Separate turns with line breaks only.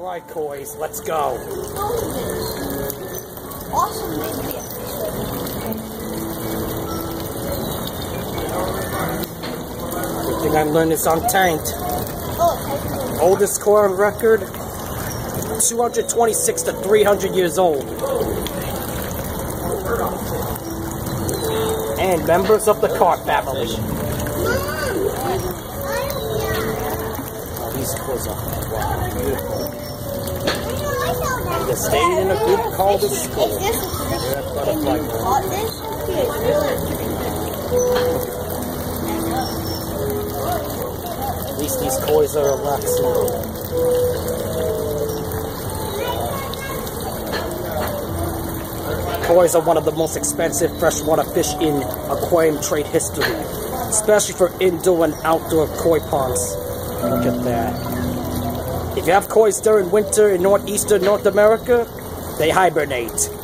Alright, kois, let's go.
Awesome baby.
Everything I learned is untanked. Oldest koi on record, 226 to 300 years old. And members of the carp family. Oh, these kois are beautiful. They stayed in a group called the school. At least these kois are relaxing. Kois are one of the most expensive freshwater fish in aquarium trade history, especially for indoor and outdoor koi ponds. Look at that. If you have kois during winter in northeastern North America, they hibernate.